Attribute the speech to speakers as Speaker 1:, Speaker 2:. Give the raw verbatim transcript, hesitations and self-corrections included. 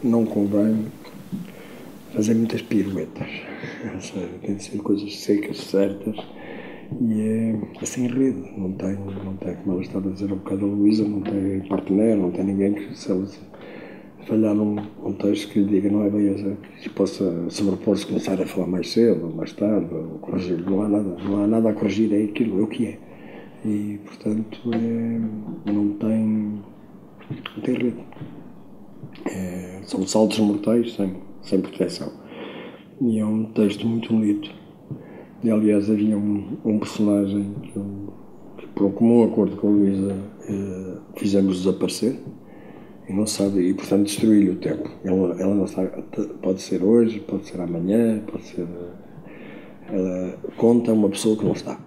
Speaker 1: não convém fazer muitas piruetas. Tem de ser coisas secas, certas, e é assim rede. Não tem, não tem, como ela estava a dizer um bocado a Luísa, não tem partener, não tem ninguém que, se ela falhar num um texto que lhe diga, não é bem essa, que possa sobrepor-se, começar a falar mais cedo, ou mais tarde, ou corrigir. Não há nada, não há nada a corrigir, é aquilo, é o que é. E, portanto, é, não tem, não tem rede. É, são saltos mortais sem, sem proteção. E é um texto muito bonito. E, aliás, havia um, um personagem que, eu, que, por um comum acordo com a Luísa, eh, fizemos desaparecer. E não sabe, e portanto destruiu o tempo. Ela, ela não sabe, pode ser hoje, pode ser amanhã, pode ser. Ela conta uma pessoa que não está.